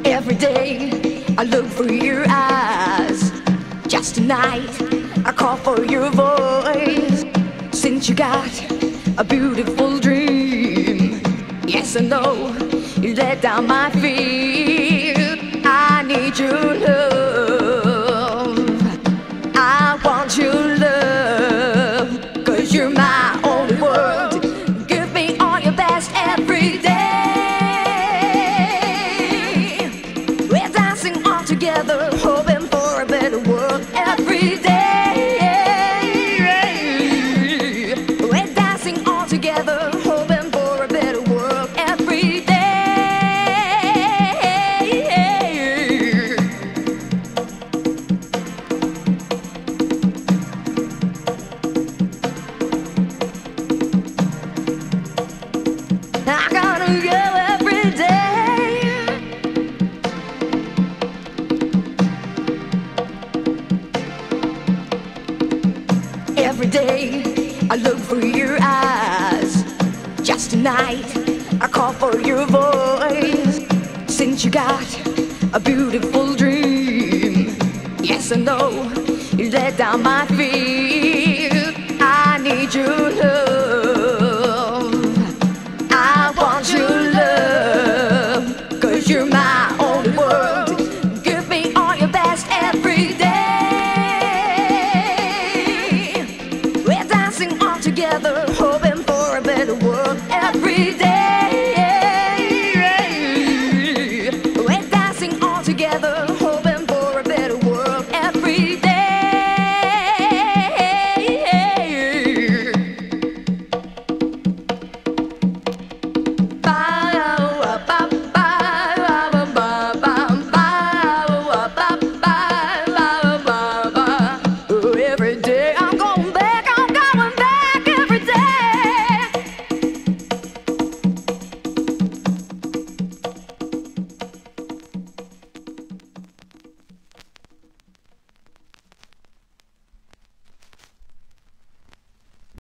Every day I look for your eyes. Just tonight I call for your voice. Since you got a beautiful dream, yes I know you let down my feet. I need your love, I want your love, 'cause you're my only world. Give me all your best every day. We're dancing all together, hoping for a better world every day. We're dancing all together, hoping for a better world every day. I gotta go every day. Every day I look for your eyes. Just tonight I call for your voice. Since you got a beautiful dream, yes I know you let down my feet. I need your love, I want your love, 'cause you're my